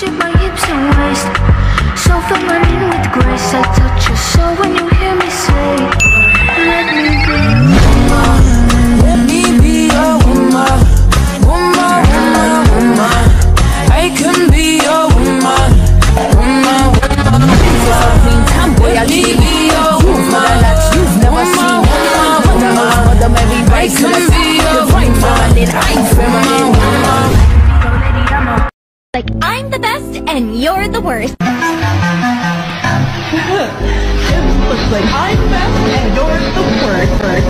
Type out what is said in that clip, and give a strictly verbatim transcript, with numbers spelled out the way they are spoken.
shape my hips and waist, so feminine with grace. I touch your soul when you hear me say, let me be woman. Let me be your woman. Woman, woman, woman. I can be your woman. Woman, woman, woman. Let me be your woman. You've never seen woman, woman. I can be your woman. I'm feminine, woman. Like I'm the best and you're the worst. It looks like I'm the best and you're the worst.